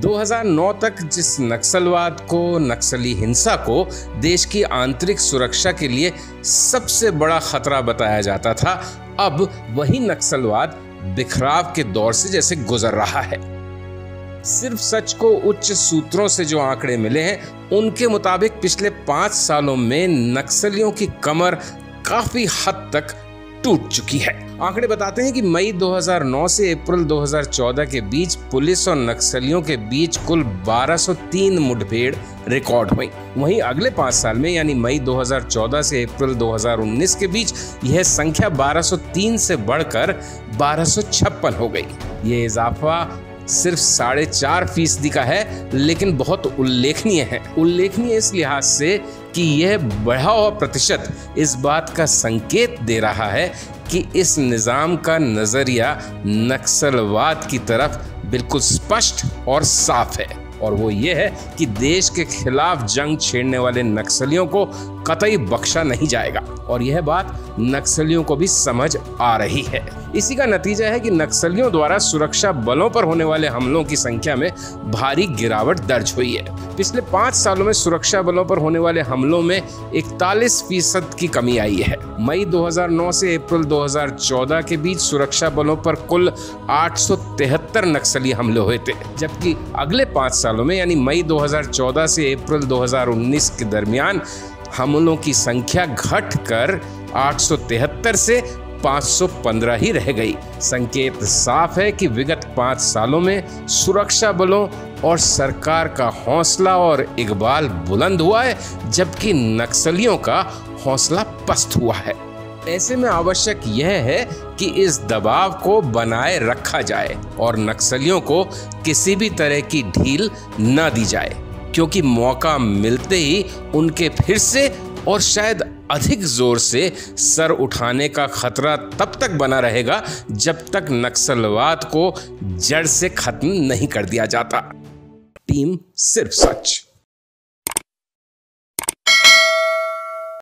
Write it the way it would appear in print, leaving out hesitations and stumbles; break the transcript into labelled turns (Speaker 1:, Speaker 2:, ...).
Speaker 1: 2009 तक जिस नक्सलवाद को, नक्सली हिंसा को देश की आंतरिक सुरक्षा के लिए सबसे बड़ा खतरा बताया जाता था, अब वही नक्सलवाद बिखराव के दौर से जैसे गुजर रहा है। सिर्फ सच को उच्च सूत्रों से जो आंकड़े मिले हैं, उनके मुताबिक पिछले 5 सालों में नक्सलियों की कमर काफी हद तक टूट चुकी है। आंकड़े बताते हैं कि मई 2009 से अप्रैल 2014 के बीच पुलिस और नक्सलियों के बीच कुल 1203 मुठभेड़ रिकॉर्ड हुई। वहीं अगले 5 साल में यानी मई 2014 से अप्रैल 2019 के बीच यह संख्या 1203 से बढ़कर 1256 हो गई। ये इजाफा सिर्फ 4.5% का है, लेकिन बहुत उल्लेखनीय है। उल्लेखनीय इस लिहाज से कि यह बढ़ा हुआ प्रतिशत इस बात का संकेत दे रहा है कि इस निज़ाम का नज़रिया नक्सलवाद की तरफ बिल्कुल स्पष्ट और साफ है, और वो ये है कि देश के खिलाफ जंग छेड़ने वाले नक्सलियों को कतई बख्शा नहीं जाएगा। और यह बात नक्सलियों को भी समझ आ रही है। इसी का नतीजा है कि नक्सलियों द्वारा सुरक्षा बलों पर होने वाले हमलों की संख्या में भारी गिरावट दर्ज हुई है। पिछले 5 सालों में सुरक्षा बलों पर होने वाले हमलों में 41% की कमी आई है। मई 2009 से अप्रैल 2014 के बीच सुरक्षा बलों पर कुल 873 नक्सली हमले हुए थे, जबकि अगले 5 सालों में यानी मई 2014 से अप्रैल 2019 के दरमियान हमलों की संख्या घटकर 873 से 515 ही रह गई। संकेत साफ है कि विगत 5 सालों में सुरक्षा बलों और सरकार का हौसला और इकबाल बुलंद हुआ है, जबकि नक्सलियों का हौसला पस्त हुआ है। ऐसे में आवश्यक यह है कि इस दबाव को बनाए रखा जाए और नक्सलियों को किसी भी तरह की ढील न दी जाए, क्योंकि मौका मिलते ही उनके फिर से और शायद अधिक जोर से सर उठाने का खतरा तब तक बना रहेगा जब तक नक्सलवाद को जड़ से खत्म नहीं कर दिया जाता। टीम सिर्फ सच।